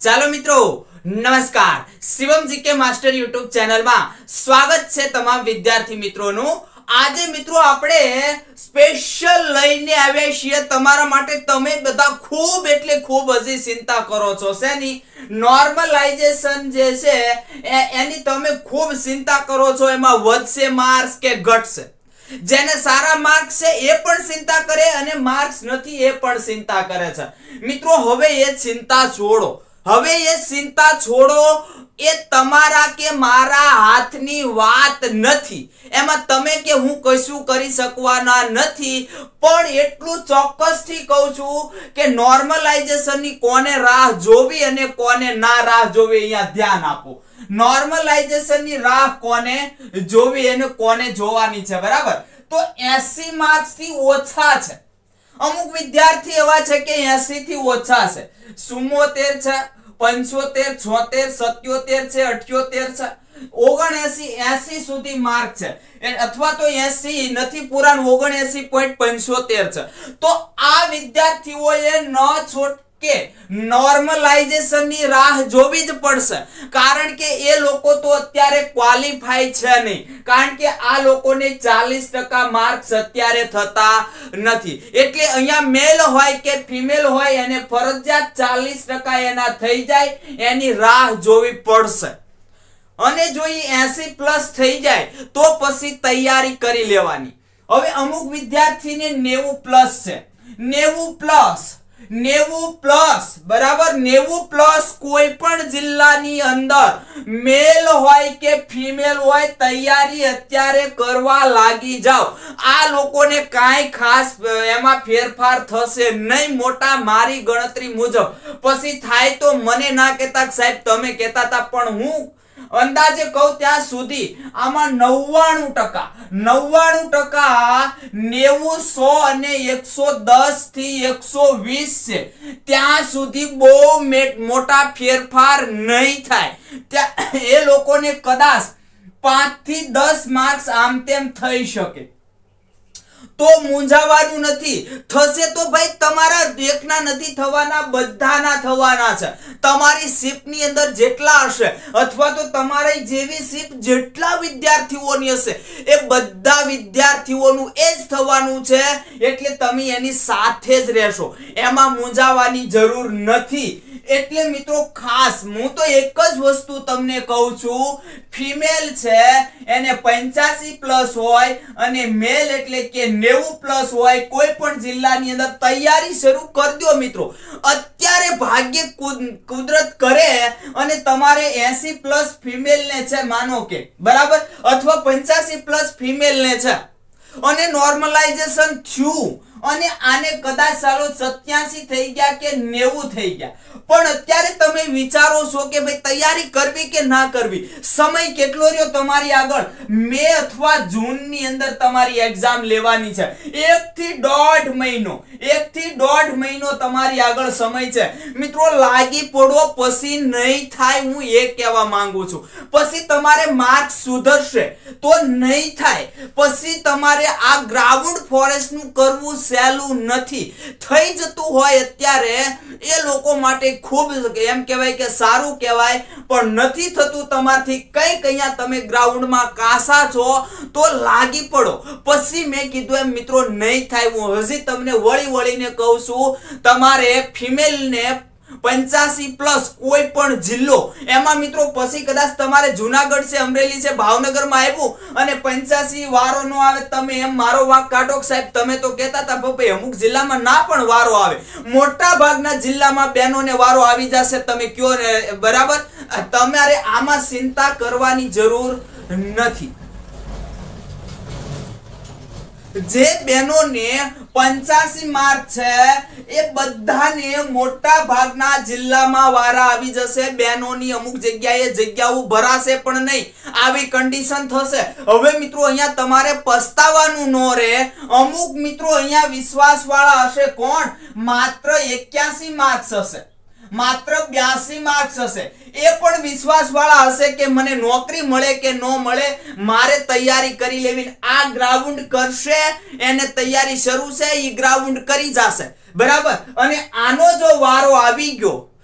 ચાલો મિત્રો નમસ્કાર Shivam GK master YouTube channel માં સ્વાગત છે તમામ વિદ્યાર્થી મિત્રોનું। આજે મિત્રો આપણે સ્પેશિયલ લઈને આવ્યા છીએ તમારા માટે। તમે બધા ખૂબ એટલે ખૂબ હજી ચિંતા કરો છો શેની નોર્મલાઇઝેશન જે છે એની તમે ખૂબ ચિંતા કરો છો। એમાં વધશે માર્ક્સ કે ઘટશે। જેને સારા માર્ક્સ છે એ પણ ચિંતા કરે અને માર્ક્સ નથી એ પણ ચિંતા કરે છે। મિત્રો હવે એ ચિંતા છોડો, હવે એ ચિંતા છોડો। એ તમારા કે મારા હાથની વાત નથી। એમાં તમે કે હું કશું કરી શકવાના નથી। પણ એટલું ચોક્કસથી કહું છું કે નોર્મલાઇઝેશનની કોને રાહ જોવી અને કોને ના રાહ જોવી અહીંયા ધ્યાન આપો। નોર્મલાઇઝેશનની રાહ કોને જોવી અને કોને જોવાની છે, બરાબર? તો 80 માર્ક્સ થી ઓછા છે। અમુક વિદ્યાર્થી એવા છે કે 80 થી ઓછા છે, 74 છે, 75, 76, 77 છે, 78 છે, 79, 80 સુધી માર્ક છે, અથવા તો 80 નથી પૂરા 79.75 છે। તો આ વિદ્યાર્થીઓએ ન છોડ કે નોર્મલાઇઝેશન ની રાહ જોવી જ પડશે। કારણ કે એ લોકો તો અત્યારે ક્વોલિફાઈ છે નહીં, કારણ કે આ લોકોને 40% માર્ક્સ અત્યારે થતા નથી। એટલે અહીંયા મેલ હોય કે ફિમેલ હોય એને ફરજિયાત 40% એના થઈ જાય એની રાહ જોવી પડશે। અને જો એ 80+ થઈ જાય તો પછી તૈયારી કરી લેવાની। હવે અમુક વિદ્યાર્થીને 90+ છે, 90+, બરાબર? 90+ કોઈ પણ જિલ્લાની અંદર મેલ હોય કે ફિમેલ હોય તૈયારી અત્યારે કરવા લાગી જાઓ। આ લોકોને કાંઈ ખાસ એમાં ફેરફાર થશે નહીં મોટા, મારી ગણતરી મુજબ। પછી થાય તો મને ના કહેતા સાહેબ તમે કહેતા હતા, પણ હું અંદાજે કહું ત્યાં સુધી આમાં 99%, 90, 100 અને 110 થી 120 છે, ત્યાં સુધી બહુ મોટા ફેરફાર નહીં થાય। એ લોકોને કદાચ 5 થી 10 માર્ક્સ આમ તેમ થઈ શકે। તો મૂંઝાવાનું નથી, થશે તો ભાઈ તમારા એકના નથી થવાના, બધાના થવાના છે। તમારી શિફ્ટની અંદર જેટલા હશે અથવા તો તમારી જેવી શિફ્ટ જેટલા વિદ્યાર્થીઓની હશે એ બધા વિદ્યાર્થીઓનું એ જ થવાનું છે। એટલે તમે એની સાથે જ રહેશો, એમાં મૂંઝાવાની જરૂર નથી। એટલે મિત્રો ખાસ હું તો એક જ વસ્તુ તમને કહું છું, ફિમેલ છે એને 85+ હોય અને મેલ એટલે કે 90+ હોય કોઈ પણ જિલ્લાની અંદર તૈયારી શરૂ કરી દો મિત્રો। અત્યારે ભાગ્ય કુદરત કરે અને તમારે 80+ ફિમેલ ને છે માનો કે, બરાબર, અથવા 85+ ફિમેલ ને છે અને નોર્મલાઇઝેશન થયું અને આને કદાચ ચાલો 87 થઈ ગયા કે 90 થઈ ગયા, પણ અત્યારે તમે વિચારો છો કે ભાઈ તૈયારી કરવી કે ના કરવી। સમય કેટલો રહ્યો તમારી આગળ? મે અથવા જૂન ની અંદર તમારી એક્ઝામ લેવાની છે। 1 થી 1.5 મહિનો, 1 થી 1.5 મહિનો તમારી આગળ સમય છે મિત્રો। લાગી પડો, પછી નહીં થાય, હું એ કહેવા માંગુ છું। પછી તમારે માર્ક્સ સુધરશે તો નહીં થાય। પછી તમારે આ ગ્રાઉન્ડ ફોરેસ્ટ નું કરવું સહેલું નથી। થઈ જતું હોય અત્યારે એ લોકો માટે ખૂબ એમ કહેવાય કે સારું કહેવાય, પણ નથી થતું તમારથી કંઈક અહીંયા તમે ગ્રાઉન્ડમાં કાસા છો તો લાગી પડો। પછી મેં કીધું એમ મિત્રો નહીં થાય। હું હજી તમને વળીને કહું છું, તમારે ફિમેલને 85+ કોઈ પણ જિલ્લો, એમાં મિત્રો પછી કદાચ તમારે જુનાગઢ છે, અમરેલી છે, ભાવનગરમાં આવ્યું અને 85 વારો નો આવે, તમે એમ મારો વાંક કાઢો સાહેબ, તમે તો કહેતા હતા ભાઈ અમુક જિલ્લામાં ના પણ વારો આવે, મોટા ભાગના જિલ્લામાં બહેનોને વારો આવી જશે, તમે કયો ને, બરાબર? તમારે આમાં ચિંતા કરવાની જરૂર નથી। જે બહેનોને 85 માર્ક છે એ બધાને મોટા ભાગના જિલ્લામાં વારા આવી જશે। બહેનોની અમુક જગ્યાએ જગ્યાઓ ભરાશે પણ નહીં, આવી કન્ડિશન થશે। હવે મિત્રો અહીંયા તમારે પસ્તાવાનું ન રહે। અમુક મિત્રો અહીંયા વિશ્વાસ વાળા હશે, કોણ? માત્ર 81 માર્ક્સ હશે, માત્ર 82 માર્ક્સ હશે, એ પણ વિશ્વાસ વાળા હશે કે મને નોકરી મળે કે ન મળે, મારે તૈયારી કરી લેવી। આ ગ્રાઉન્ડ કરશે, એને તૈયારી શરૂ છે, એ ગ્રાઉન્ડ કરી જશે, બરાબર? અને આનો જો વારો આવી ગયો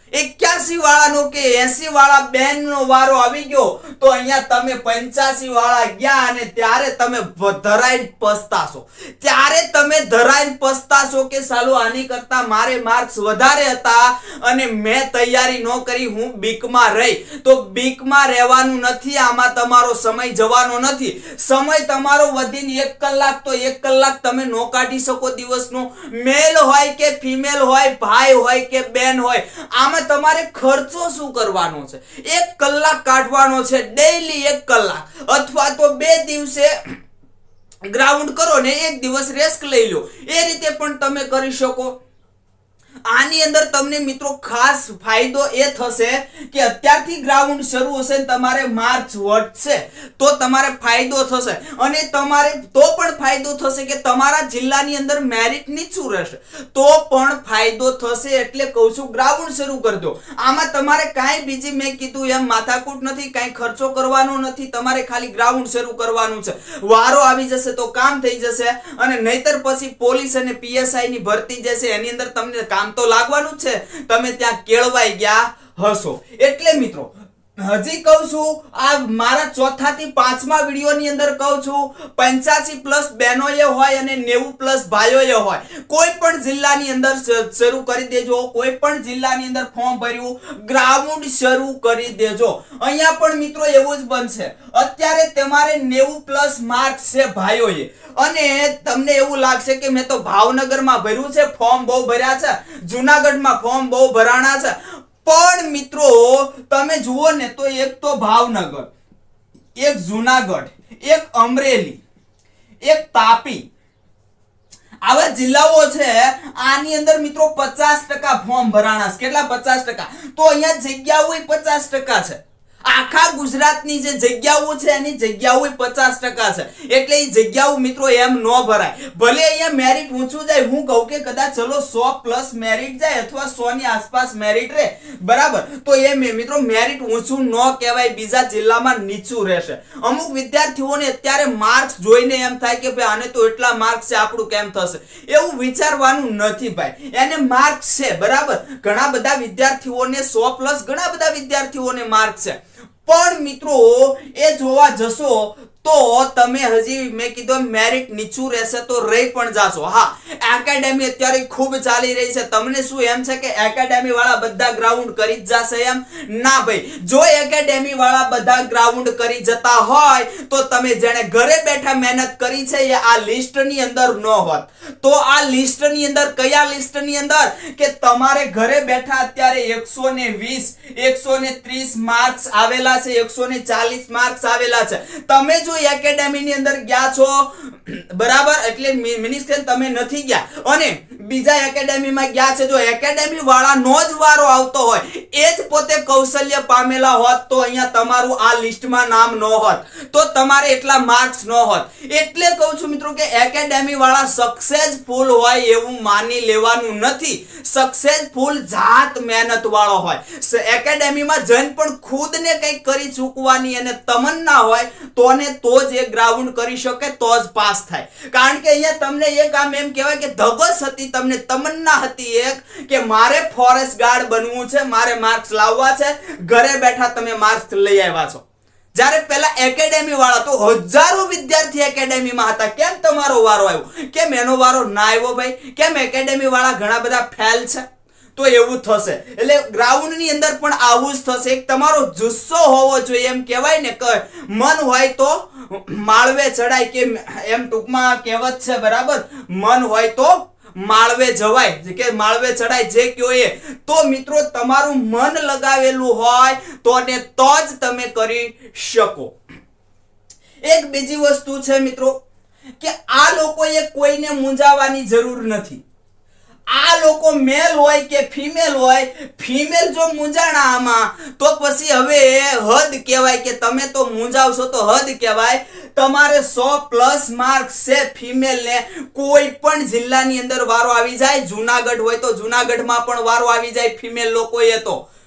81 વાળાનો કે 80 વાળા બેન નો વારો આવી ગયો તો અહીંયા તમે 85 વાળા ગયા અને ત્યારે તમે ધરાઈને પસ્તાશો, ત્યારે તમે ધરાઈને પસ્તાશો કે સાલું આની કરતા મારે માર્ક્સ વધારે હતા અને મેં તૈયારી ન કરી, હું બીકમાં રહી. તો બીકમાં રહેવાનું નથી, આમાં તમારો સમય જવાનો નથી. સમય તમારો વધીને 1 કલાક, તો 1 કલાક તમે નો કાઢી શકો દિવસનો. મેલ હોય કે ફિમેલ હોય, ભાઈ હોય કે બેન હોય, આમાં તમારે ખર્ચો શું કરવાનો છે? 1 કલાક કાઢવાનો છે, ડેઈલી 1 કલાક, અથવા તો 2 દિવસે ગ્રાઉન્ડ કરો ને 1 દિવસ રેસ્ટ લઈ લો. એ રીતે પણ તમે કરી શકો. આની અંદર તમને મિત્રો ખાસ ફાયદો એ થશે કે અત્યારથી ગ્રાઉન્ડ શરૂ હશે, તમારે માર્ચ વધશે તો તમારે ફાયદો થશે. અને તમારે તો પણ ફાયદો થશે કે તમારા જિલ્લાની અંદર મેરિટ નીચું રહેશે તો પણ ફાયદો થશે. એટલે કહું છું ગ્રાઉન્ડ શરૂ કરી દો. આમાં તમારે કાંઈ બીજી મેં કીધું એમ માથાકૂટ નથી, કાંઈ ખર્ચો કરવાનો નથી, તમારે ખાલી ગ્રાઉન્ડ શરૂ કરવાનું છે. વારો આવી જશે તો કામ થઈ જશે, અને નહીતર પછી પોલીસ અને PSI ની ભરતી જશે, એની અંદર તમને કામ તો લાગવાનું છે, તમે ત્યાં કેળવાઈ ગયા હશો. એટલે મિત્રો હજી કહું છું, આ મારા 4થા થી 5મા વિડિયોની અંદર કહું છું 85+ બહેનોએ હોય અને 90+ ભાઈઓએ હોય, કોઈ પણ જિલ્લાની અંદર શરૂ કરી દેજો. કોઈ પણ જિલ્લાની અંદર ફોર્મ ભર્યું, ગ્રાઉન્ડ શરૂ કરી દેજો. અહીંયા પણ મિત્રો એવું જ બનશે. અત્યારે તમારે 90+ માર્ક્સ છે ભાઈઓએ, અને તમને એવું લાગશે કે મેં તો ભાવનગરમાં ભર્યું છે, ફોર્મ બહુ ભર્યા છે, જુનાગઢમાં ફોર્મ બહુ ભરાણા છે. પણ મિત્રો તમે જુઓ ને તો એક તો ભાવનગર, એક જુનાગઢ, એક અમરેલી, એક તાપી, આવા જિલ્લાઓ છે. આની અંદર મિત્રો 50% ફોર્મ ભરાણા છે. કેટલા? 50%. તો અહીંયા જગ્યાઓ 50% છે. આખા ગુજરાતની જે જગ્યાઓ છે એની જગ્યાઓ 50% છે. એટલે એ જગ્યાઓ મિત્રો એમ ન ભરાય. ભલે અહીંયા મેરિટ ઊંચું જાય, હું કહું કે કદાચ ચલો 100+ મેરિટ જાય અથવા 100 ની આસપાસ મેરિટ રહે, બરાબર, તો એ મિત્રો મેરિટ ઊંચું ન કહેવાય, બીજા જિલ્લામાં નીચું રહેશે. અમુક વિદ્યાર્થીઓને અત્યારે માર્ક્સ જોઈને એમ થાય કે ભાઈ આને તો એટલા માર્ક્સ છે, આપણું કેમ થશે? એવું વિચારવાનું નથી ભાઈ. એને માર્ક્સ છે, બરાબર. ઘણા બધા વિદ્યાર્થીઓને 100+, ઘણા બધા વિદ્યાર્થીઓને માર્ક્સ છે. પણ મિત્રો એ જોવા જશો તો તમે હજી મેં કીધું મેરિટ નીચું રહેશે તો રહી પણ જાશો. હા, એકેડેમી અત્યારે ખૂબ ચાલી રહી છે. તમને શું એમ છે કે એકેડેમી વાળા બધા ગ્રાઉન્ડ કરી જ જશે એમ? ના ભાઈ, જો એકેડેમી વાળા બધા ગ્રાઉન્ડ કરી જતા હોય તો તમે જેને ઘરે બેઠા મહેનત કરી છે એ આ લિસ્ટની અંદર ન હોત. તો આ લિસ્ટની અંદર, કયા લિસ્ટની અંદર? કે તમારે ઘરે બેઠા અત્યારે 120, 130 માર્ક્સ આવેલા છે, 140 માર્ક્સ આવેલા છે. તમે જો એકેડેમી ની અંદર ગયા છો, બરાબર, એટલે મીન્સ કે તમે નથી ગયા અને બીજા એકેડેમીમાં ગયા છે. જો એકેડેમી વાળાનો જ વારો આવતો હોય, એ જ પોતે કૌશલ્ય પામેલા હોત તો અહીંયા તમારું આ લિસ્ટમાં નામ ન હોત, તો તમારે એટલા માર્ક્સ ન હોત. એટલે કહું છું મિત્રો કે એકેડેમી વાળા સક્સેસફુલ હોય એવું માની લેવાનું નથી. સક્સેસફુલ જાત મહેનત વાળો હોય. એકેડેમીમાં જઈને પણ ખુદને કંઈક કરી ચૂકવાની અને તમન્ના હોય તો જ એ ગ્રાઉન્ડ કરી શકે, તો જ પાસ થાય. કારણ કે અહીંયા તમને એક આમ એમ કહેવાય કે ધગસ હતી, તમને તમન્ના હતી એક કે મારે ફોરેસ્ટ ગાર્ડ બનવું છે, મારે માર્ક્સ લાવવા છે. ઘરે બેઠા તમે માર્ક્સ લઈ આવ્યા છો. જ્યારે પેલા એકેડેમી વાળા તો હજારો વિદ્યાર્થી એકેડેમીમાં હતા, કેમ તમારો વારો આવ્યો? કેમ એનો વારો ના આવ્યો ભાઈ? કેમ એકેડેમી વાળા ઘણા બધા ફેલ છે? તો એવું થશે. એટલે ગ્રાઉન્ડ ની અંદર પણ આવું જ થશે. એક તમારો જુસ્સો હોવો જોઈએ. એમ કહેવાય ને કે મન હોય તો માળવે ચડાય, કે એમ ટૂંકમાં કહેવત છે, બરાબર. મન હોય તો માળવે જવાય, કે માળવે ચડાય, જે કયો એ. તો મિત્રો તમારું મન લગાવેલું હોય તો જ તમે કરી શકો. એક બીજી વસ્તુ છે મિત્રો કે આ લોકોએ કોઈને મૂંઝાવાની જરૂર નથી. આ લોકો મેલ હોય કે ફિમેલ હોય, ફિમેલ જો મૂંઝાણા આમાં તો પછી હવે હદ કહેવાય કે તમે તો મૂંઝાવશો તો હદ કહેવાય. તમારે 100+ માર્ક્સ છે ફિમેલ ને, કોઈ પણ જિલ્લાની અંદર વારો આવી જાય. જુનાગઢ હોય તો જુનાગઢમાં પણ વારો આવી જાય ફિમેલ લોકોએ, તો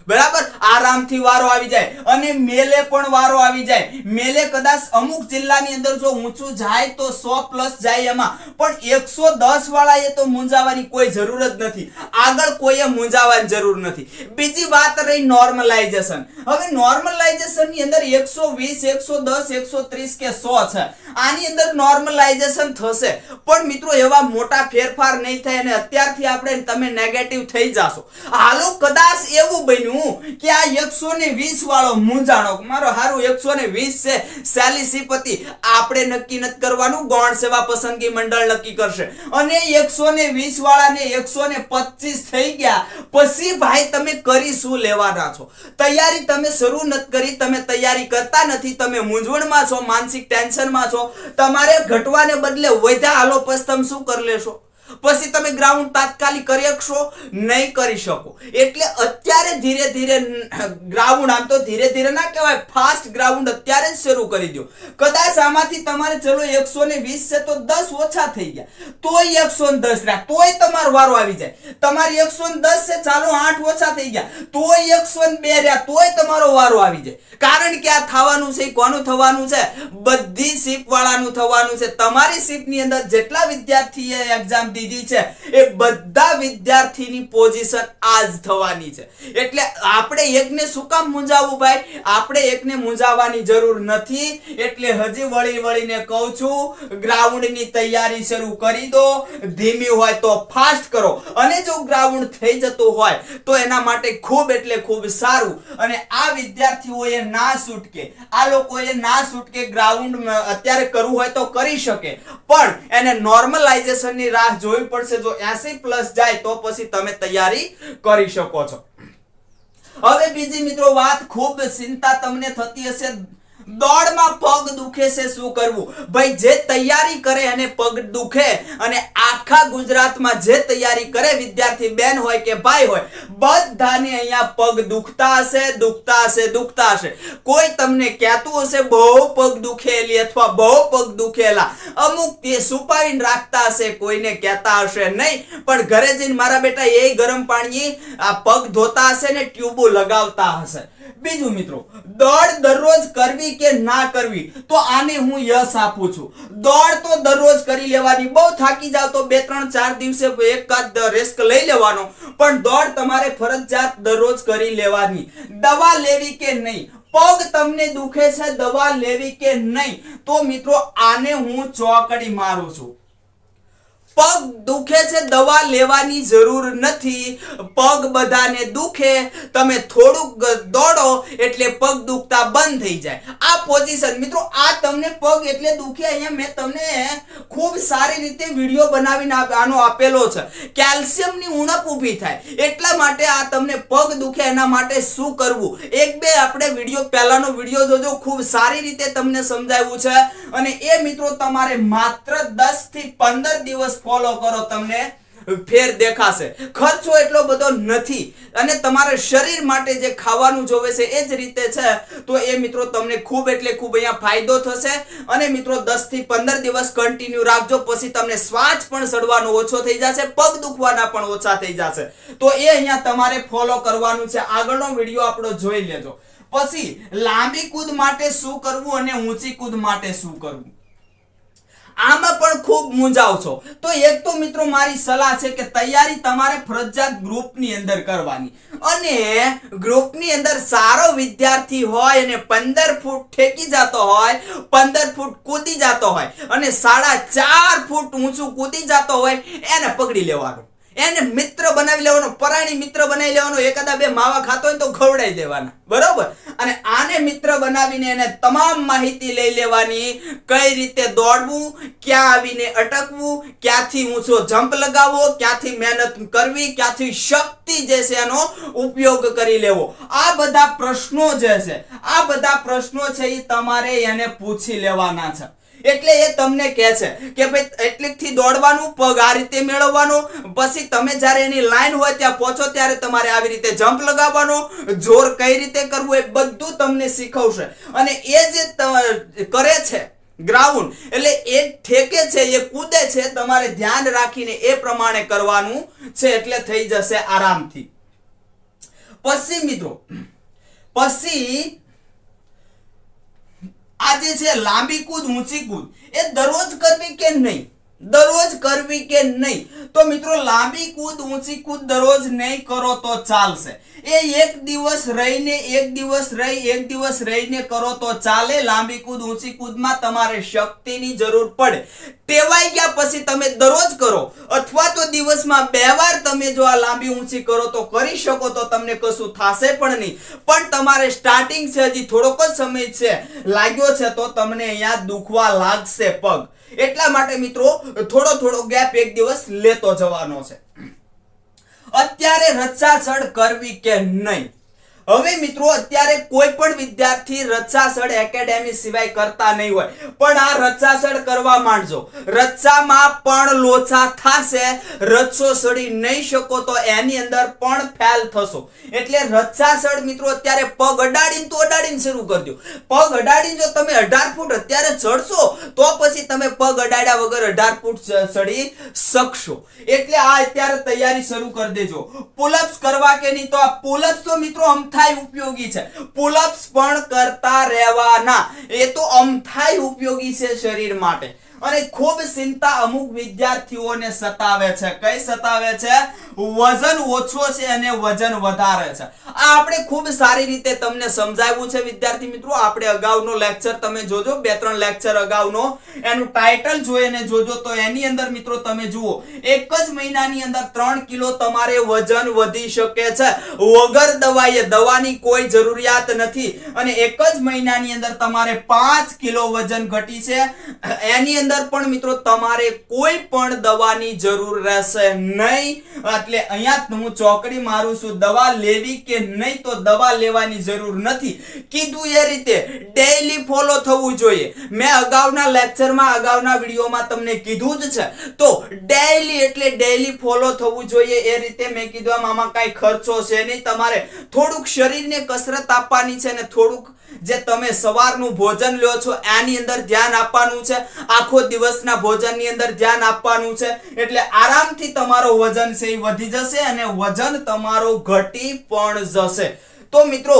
બરાબર, આરામથી વારો આવી જાય અને મેલે પણ વારો આવી જાય. મેલે કદાચ અમુક જિલ્લાની અંદર જો ઊંચું જાય તો 100+ જાય એમાં, પણ 110 વાળાએ તો મૂંઝાવાની કોઈ જરૂર જ નથી. આગળ કોઈએ મૂંઝાવાની જરૂર નથી. બીજી વાત રહી નોર્મલાઇઝેશન. હવે નોર્મલાઇઝેશન ની અંદર 120, 110, 130 કે 100 છે. આની અંદર નોર્મલાઇઝેશન થશે, પણ મિત્રો એવા મોટા ફેરફાર નહીં થાય અને અત્યારથી આપણે તમે નેગેટિવ થઈ જાશો. હાલો કદાચ એવું બન્યું કે આ 120 વાળો મૂંઝાણો, મારો હારું 120 છે સેલિસિપતિ, આપણે નક્કી નથી કરવાનું, ગૌણ સેવા પસંદગી મંડળ નક્કી કરશે. અને 120 વાળાને 125 થઈ ગયા પછી ભાઈ તમે કરી શું લેવાના છો? તૈયારી તમે શરૂ નથી કરી, તમે તૈયારી કરતા નથી, તમે મૂંઝવણમાં છો, માનસિક ટેન્શનમાં છો, તમારે ઘટવાને બદલે વધ્યા. હાલો પછી તમે શું કરી લેશો? પછી તમે ગ્રાઉન્ડ તાત્કાલિક કરી શકશો? નહીં કરી શકો. એટલે અત્યારે ધીરે ધીરે ગ્રાઉન્ડ, આમ તો ધીરે ધીરે ના કહેવાય, ફાસ્ટ ગ્રાઉન્ડ અત્યારે જ શરૂ કરી દો. કદાચ આમાંથી તમારે ચલો 120 છે તો 10 ઓછા થઈ ગયા, તોય 110 રહ્યા, તોય તમારો વારો આવી જાય. તમારે 110 છે, ચાલો 8 ઓછા થઈ ગયા, તોય 102 રહ્યા, તોય તમારો વારો આવી જાય. કારણ કે આ થવાનું છે, કોનું થવાનું છે? બધી શિપ વાળાનું થવાનું છે. તમારી શિપ ની અંદર જેટલા વિદ્યાર્થીએ એક્ઝામ દીધી છે એ બધા વિદ્યાર્થીની પોઝિશન આજ થવાની છે. એટલે આપણે એકને શું કામ મૂંઝાવવું ભાઈ? આપણે એકને મૂંઝાવવાની જરૂર નથી. એટલે હજી વળીને કહું છું, ગ્રાઉન્ડની તૈયારી શરૂ કરી દો. ધીમી હોય તો ફાસ્ટ કરો, અને જો ગ્રાઉન્ડ થઈ જતું હોય તો એના માટે ખૂબ એટલે ખૂબ સારું. અને આ વિદ્યાર્થીઓએ ના છૂટકે, આ લોકોએ ના છૂટકે ગ્રાઉન્ડ અત્યારે કરવું હોય તો કરી શકે, પણ એને નોર્મલાઇઝેશનની રાહ જોવી પડશે. જો 80+ જાય તો પછી તમે તૈયારી કરી શકો છો. હવે બીજી મિત્રો વાત, ખૂબ ચિંતા તમને થતી હશે, દોડમાં પગ દુખે છે, શું કરવું? ભાઈ જે તૈયારી કરે અને પગ દુખે, અને આખા ગુજરાતમાં જે તૈયારી કરે વિદ્યાર્થી બેન હોય કે ભાઈ હોય, બધાને અહીંયા પગ દુખતા હશે. કોઈ તમને કહેતું હશે બહુ પગ દુખેલી અથવા બહુ પગ દુખેલા, અમુક તે છુપાવીને રાખતા હશે, કોઈને કહેતા હશે નહીં, પણ ઘરે જઈને મારા બેટા એ ગરમ પાણી આ પગ ધોતા હશે ને ટ્યુબો લગાવતા હશે. બીજું મિત્રો, દોડ દરરોજ કરવી કે ના કરવી, તો આને હું યસ આપું છું. દોડ તો દરરોજ કરી લેવાની. બહુ થાકી જાવ તો 2-3-4 દિવસે એકાદ રેસ્ટ લઈ લેવાનો, પણ દોડ તમારે ફરજિયાત દરરોજ કરી લેવાની. દવા લેવી કે નહીં? પગ તમને દુખે છે, દવા લેવી કે નહીં? તો મિત્રો આને હું ચોકડી મારું છું. પગ દુખે છે, દવા લેવાની જરૂર નથી. પગ બધાને દુખે, તમે થોડુંક દોડો એટલે પગ દુખતા બંધ થઈ જાય. આ પોઝિશન મિત્રો, આ તમને પગ એટલે દુખે, અહીંયા મેં તમને ખૂબ સારી રીતે વિડીયો બનાવીને આનો આપેલો છે. કેલ્શિયમની ઉણપ ઊભી થાય એટલા માટે આ તમને પગ દુખે, એના માટે શું કરવું, 1-2 આપણે વિડીયો, પહેલાનો વિડીયો જોજો, ખૂબ સારી રીતે તમને સમજાવ્યું છે. અને એ મિત્રો તમારે માત્ર 10 થી 15 દિવસ ફોલો કરો, તમને ફેર દેખાશે. ખર્ચો એટલો બધો નથી, અને તમારા શરીર માટે જે ખાવાનું જોવે છે એ જ રીતે છે, તો એ મિત્રો તમને ખૂબ એટલે ખૂબ અહીંયા ફાયદો થશે. અને મિત્રો 10 થી 15 દિવસ કન્ટિન્યુ રાખજો, પછી તમને શ્વાસ પણ ચડવાનો ઓછો થઈ જશે, પગ દુખવાના પણ ઓછા થઈ જશે. તો એ અહીંયા તમારે ફોલો કરવાનું છે. આગળનો વિડીયો આપણો જોઈ લેજો. પછી લાંબી કૂદ માટે શું કરવું અને ઊંચી કૂદ માટે શું કરવું, આમાં પણ ખૂબ મૂંઝાવ છો. તો એક તો મિત્રો મારી સલાહ છે કે તૈયારી તમારે ફરજિયાત ગ્રુપની અંદર કરવાની, અને ગ્રુપની અંદર સારો વિદ્યાર્થી હોય અને 15 ફૂટ ઠેકી જતો હોય, 15 ફૂટ કૂદી જતો હોય, અને 4.5 ફૂટ ઊંચું કૂદી જતો હોય, એને પકડી લેવાનો, એને મિત્ર બનાવી લેવાનો, પરાણી મિત્ર બનાવી લેવાનો. એકાદા 2 માવા ખાતો હોય તો ખવડાવી દેવાના, બરોબર? અને આને મિત્ર બનાવીને એને તમામ માહિતી લઈ લેવાની, કઈ રીતે દોડવું, ક્યાં આવીને અટકવું, ક્યાંથી ઊંચો જમ્પ લગાવવો, ક્યાંથી મહેનત કરવી, ક્યાંથી શક્તિ જે છે એનો ઉપયોગ કરી લેવો. આ બધા પ્રશ્નો જે છે, આ બધા પ્રશ્નો છે એ તમારે એને પૂછી લેવાના છે. એટલે એ તમને કહે છે કે ભાઈ એટલેથી દોડવાનું, પગ આ રીતે મેળવવાનો, પછી તમે જ્યારે એની લાઈન હોય ત્યાં પહોંચો ત્યારે તમારે આવી રીતે જમ્પ લગાવવાનો, જોર કઈ રીતે કરવું એ બધું તમને શીખવશે. અને એ જે કરે છે ગ્રાઉન્ડ, એટલે એ ઠેકે છે, એ કૂદે છે, તમારે ધ્યાન રાખીને એ પ્રમાણે કરવાનું છે, એટલે થઈ જશે આરામથી. પછી મિત્રો પછી આજે છે લાંબી કૂદ ઊંચી કૂદ એ દરરોજ કરવી કે નહીં, દરરોજ કરવી કે નહીં? તો મિત્રો લાંબી કૂદ ઊંચી કૂદ દરરોજ નહીં કરો તો ચાલશે. એ એક દિવસ રહીને એક દિવસ રહીને કરો તો ચાલે. લાંબી કૂદ ઊંચી કૂદમાં તમારે શક્તિની જરૂર પડે. ટેવાઈ ગયા પછી તમે દરરોજ કરો અથવા તો દિવસમાં 2 વાર તમે જો આ લાંબી ઊંચી કરો તો કરી શકો, તો તમને કશું થશે પણ નહીં. પણ તમારે સ્ટાર્ટિંગ છે, હજી થોડોક જ સમય છે, લાગ્યો છે તો તમને અહીંયા દુખવા લાગશે પગ. એટલા માટે મિત્રો થોડો ગેપ એક દિવસ લેતો જવાનો છે. અત્યારે રચાસળ કરવી કે નહીં? હવે મિત્રો અત્યારે કોઈ પણ વિદ્યાર્થી રચાસળ એકેડેમી સિવાય કરતા નહીં હોય, પણ આ રચાસળ કરવા માંડજો. રચામાં પણ લોચા થાશે, રચો સડી નહીં શકો તો એની અંદર પણ ફેલ થશો. એટલે રચાસળ મિત્રો અત્યારે પગ અડાડીને શરૂ કરજો. પગ અડાડીને જો તમે 18 ફૂટ અત્યારે ચડશો તો પછી તમે પગ અડાડ્યા વગર 18 ફૂટ ચડી શકશો. એટલે આ અત્યારે તૈયારી શરૂ કરી દેજો. પુલઅપ્સ કરવા કે નહીં? તો આ પુલઅપ્સ તો મિત્રો અમથાય ઉપયોગી છે. પુલઅપ્સ પણ કરતા રહેવાના. એ તો અમથાય ઉપયોગી છે શરીર માટે. અને ખૂબ ચિંતા અમુક વિદ્યાર્થીઓને સતાવે છે. કઈ સતાવે છે? વજન ઓછો છે અને વજન વધારે છે. આ આપણે ખૂબ સારી રીતે તમને સમજાવ્યું છે વિદ્યાર્થી મિત્રો. આપણે અગાઉનો લેક્ચર તમે જોજો, 2-3 લેક્ચર અગાઉનો, એનું ટાઇટલ જોઈને જોજો તો એની અંદર મિત્રો તમે જુઓ, એક જ મહિનાની અંદર 3 કિલો તમારે વજન વધી શકે છે વગર દવાએ. દવાની કોઈ જરૂરિયાત નથી. અને એક જ મહિનાની અંદર તમારે 5 કિલો વજન ઘટી છે. એની અંદર પણ મિત્રો તમારે કોઈ પણ દવાની જરૂર રહેશે નહીં. એટલે અહીંયા હું ચોકડી મારું છું, દવા લેવી કે નહીં? તો દવા લેવાની જરૂર નથી. કીધું એ રીતે ડેઈલી ફોલો થવું જોઈએ. મેં અગાઉના લેક્ચરમાં અગાઉના વિડીયોમાં તમને કીધું જ છે. તો ડેઈલી એટલે ડેઈલી ફોલો થવું જોઈએ. એ રીતે મેં કીધું આમાં કાંઈ ખર્ચો છે નહીં. તમારે થોડુંક શરીરને કસરત આપવાની છે અને થોડુંક જે તમે સવારનું ભોજન લ્યો છો એની અંદર ધ્યાન આપવાનું છે. આખો દિવસના ભોજનની અંદર ધ્યાન આપવાનું છે. એટલે આરામથી તમારો વજન છે એ વધી જશે અને વજન તમારો ઘટી પણ જશે. તો મિત્રો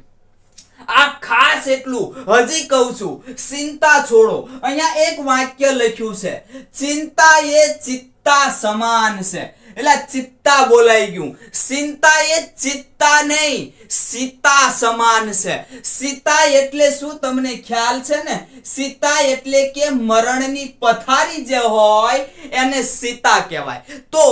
આ ખાસ એટલું હજી કહું છું, ચિંતા છોડો. અહીંયા એક વાક્ય લખ્યું છે, ચિંતા એ ચિત્તા સમાન છે. એટલે ચિત્તા બોલાઈ ગયું. ચિંતા એ ચિત્તા નહીં, સીતા સમાન છે. સીતા એટલે શું તમને ખ્યાલ છે ને? સીતા એટલે કે મરણની પથારી જે હોય એને સીતા કહેવાય. તો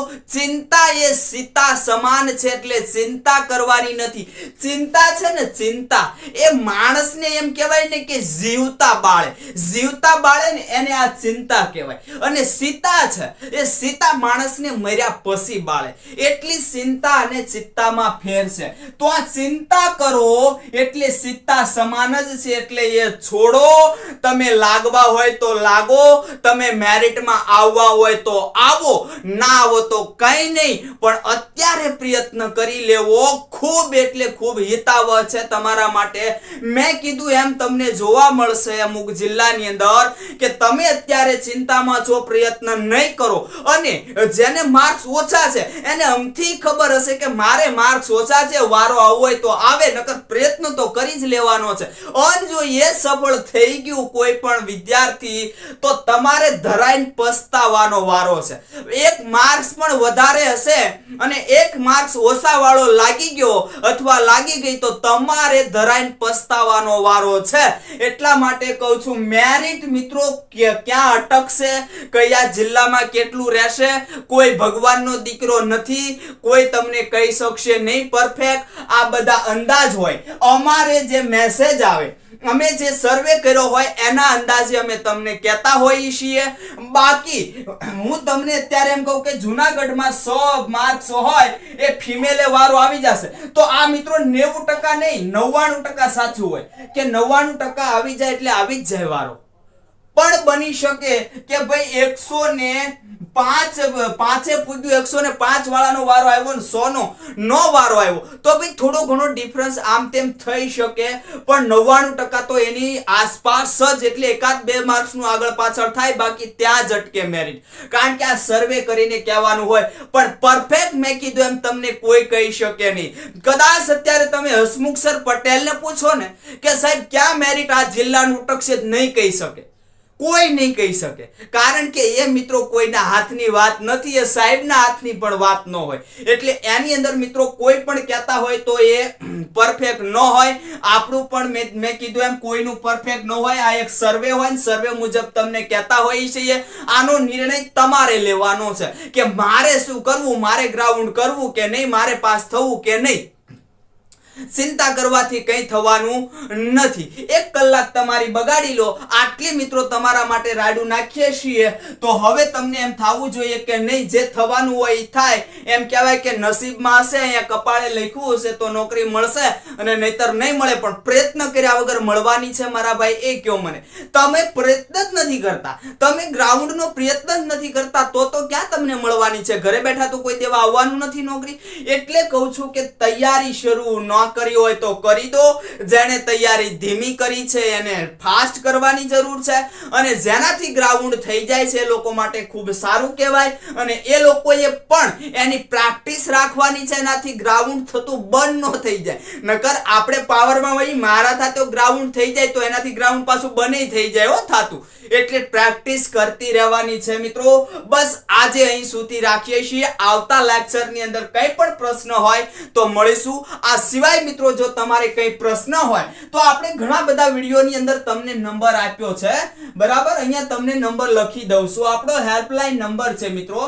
ચિંતા એ સીતા સમાન છે. એટલે ચિંતા કરવાની નથી. ચિંતા છે ને, ચિંતા એ માણસને એમ કહેવાય ને કે જીવતા બાળે. જીવતા બાળે ને એને આ ચિંતા કહેવાય. અને સીતા છે એ સીતા માણસને મર્યા પછી બાળે. એટલી ચિંતા અને ચિત્તામાં ફેર છે. તો આ ચિંતા કરો એટલે સીતા સમાન જ છે. એટલે એ છોડો. તમે લાગવા હોય તો લાગો, તમે મેરિટમાં આવવા હોય તો આવો, ના આવો તો કઈ નહીં. પણ અત્યારે પ્રયત્ન કરી લેવો ખૂબ એટલે ખૂબ હિતાવહ છે તમારા માટે. મેં કીધું એમ તમને જોવા મળશે અમુક જિલ્લાની અંદર કે તમે અત્યારે ચિંતામાં છો, પ્રયત્ન નહીં કરો. અને જેને માર્ક્સ ઓછા છે એને અમથી ખબર હશે કે મારે માર્ક્સ ઓછા છે, વારો આવો હોય તો આવે, નકર પ્રયત્ન તો કરી જ લેવાનો છે. અને જો એ સફળ થઈ ગયું કોઈ પણ વિદ્યાર્થી તો તમારે ધરાઈને પસ્તાવાનો વારો છે. એક માર્ક્સ પણ વધારે હશે અને એક માર્ક્સ ઓછા વાળો લાગી ગયો અથવા લાગી ગઈ તો તમારે ધરાઈને પસ્તાવાનો વારો છે. એટલા માટે કહું છું, મેરિટ મિત્રો ક્યાં અટકશે, કયા જિલ્લામાં કેટલું રહેશે, કોઈ ભગવાનનો દીકરો નથી, કોઈ તમને કહી શકશે નહીં પરફેક્ટ. આ બધા અંદાજ હોય. અમારે જે મેસેજ આવે, અમે જે સર્વે કર્યો હોય એના અંદાજે અમે તમને કહેતા હોઈએ છીએ. બાકી હું તમને અત્યારે એમ કહું કે જૂનાગઢમાં 100 માર્ક્સ હોય એ ફિમેલે વારો આવી જશે તો આ મિત્રો 90% નહીં 99% સાચું હોય કે 99% આવી જાય એટલે આવી જ જાય વારો. પણ બની શકે કે ભાઈ 105 પૂગ્યું 105 વાળાનો વારો આવ્યો ને 100 નો વારો આવ્યો તો ભાઈ થોડો ઘણો ડિફરન્સ આમ તેમ થઈ શકે, પણ 99% તો એની આસપાસ જ, એટલે એકાદ 2 માર્ક્સનું આગળ પાછળ થાય, બાકી ત્યાં જ અટકે મેરિટ. કારણ કે આ સર્વે કરીને કહેવાનું હોય, પણ પરફેક્ટ મેં કીધું એમ તમને કોઈ કહી શકે નહીં. કદાચ અત્યારે તમે હસમુખ સર પટેલને પૂછો ને કે સાહેબ ક્યાં મેરિટ આ જિલ્લાનું અટકશે, નહીં કહી શકે, કોઈ નહીં કહી શકે. કારણ કે એ મિત્રો કોઈના હાથની વાત નથી, એ સાહેબના હાથની પણ વાત ન હોય. એટલે એની અંદર મિત્રો કોઈ પણ કહેતા હોય તો એ પરફેક્ટ ન હોય. આપણું પણ મેં કીધું એમ કોઈનું પરફેક્ટ ન હોય. આ એક સર્વે હોય ને સર્વે મુજબ તમને કહેતા હોય છે. આનો નિર્ણય તમારે લેવાનો છે કે મારે શું કરવું, મારે ગ્રાઉન્ડ કરવું કે નહીં, મારે પાસ થવું કે નહીં. ચિંતા કરવાથી કંઈ થવાનું નથી. 1 કલાક તમારી બગાડી લો, આટલી મિત્રો તમારા માટે રાડું નાખીએ છીએ, તો હવે તમને એમ થવું જોઈએ કે નહીં, જે થવાનું હોય એ થાય. એમ કહેવાય કે નસીબમાં હશે, અહીંયા કપાળે લખ્યું હશે તો નોકરી મળશે, અને નહીતર નહીં મળે. પણ પ્રયત્ન કર્યા વગર મળવાની છે મારા ભાઈ, એ કયો મને. તમે પ્રયત્ન જ નથી કરતા, તમે ગ્રાઉન્ડનો પ્રયત્ન જ નથી કરતા, તો ક્યાં તમને મળવાની છે? ઘરે બેઠા તો કોઈ દેવા આવવાનું નથી નોકરી. એટલે કહું છું કે તૈયારી શરૂ ન કરી હોય તો કરી દો. જેને તૈયારી ધીમી કરી છે એને ફાસ્ટ કરવાની જરૂર છે, અને જેનાથી ગ્રાઉન્ડ થઈ જાય છે એ લોકો માટે ખૂબ સારું કહેવાય. અને એ લોકોએ પણ એની પ્રેક્ટિસ રાખવાની છે, એનાથી ગ્રાઉન્ડ થતું બંધ ન થઈ જાય. નકર આપણે પાવરમાં વહી મારા થાતો ગ્રાઉન્ડ થઈ જાય તો એનાથી ગ્રાઉન્ડ પાછું બને થઈ જાય હો થાતું. એટલે પ્રેક્ટિસ કરતી રહેવાની છે મિત્રો. બસ આજે અહીં સુધી રાખીએ છીએ. આવતા લેક્ચરની અંદર કંઈ પણ પ્રશ્ન હોય તો મળીશું. આ સિવાય મિત્રો જો તમારે કઈ પ્રશ્ન હોય તો આપણે ઘણા બધા વિડિયોની અંદર તમને નંબર આપ્યો છે, બરાબર. અહીંયા તમને નંબર લખી દઉં છું. આપણો હેલ્પલાઇન નંબર છે મિત્રો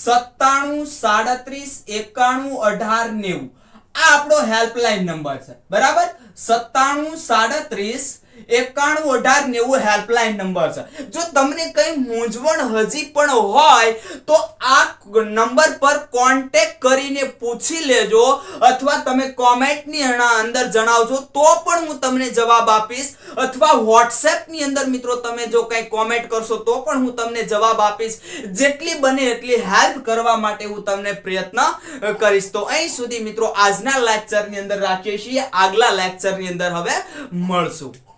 97 37 91 18 90. આ આપણો હેલ્પલાઇન નંબર છે, બરાબર. 97 37 91 18 90 હેલ્પલાઇન નંબર છે. જો તમને કઈ મૂંઝવણ હજી પણ હોય તો આ નંબર પર કોન્ટેક્ટ કરીને પૂછી લેજો, અથવા તમે કોમેન્ટની અંદર જણાવજો તો પણ હું તમને જવાબ આપીશ, અથવા WhatsApp ની અંદર મિત્રો તમે જો કઈ કોમેન્ટ કરશો તો પણ હું તમને જવાબ આપીશ. જેટલી બને એટલી હેલ્પ કરવા માટે હું તમને પ્રયત્ન કરીશ. તો અહીં સુધી મિત્રો આજના લેક્ચરની અંદર રાખીએ છીએ. આગલા લેક્ચરની અંદર હવે મળશું.